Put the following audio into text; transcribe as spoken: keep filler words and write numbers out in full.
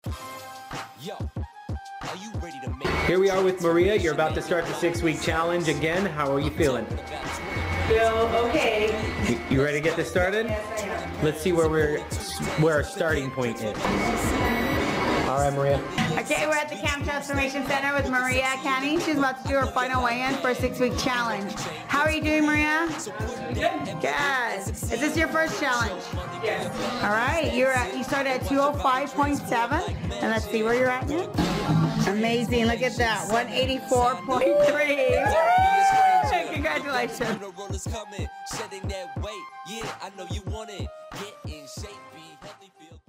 Yo, are you ready to make Here we are with Maria. You're about to start the six-week challenge again. How are you feeling? Feel okay. You, you ready to get this started? Yes, I am. Let's see where we're where our starting point is. All right, Maria. Okay, we're at the Camp Transformation Center with Maria Canny. She's about to do her final weigh-in for a six-week challenge. How are you doing, Maria? Good. Good. Is this your first challenge? Yes. All right. You're at. You started at two oh five point seven, and let's see where you're at now. Amazing. Look at that. one eighty-four point three. Congratulations. coming, shedding that weight. Yeah, I know you want it. Get in shape, be healthy, feel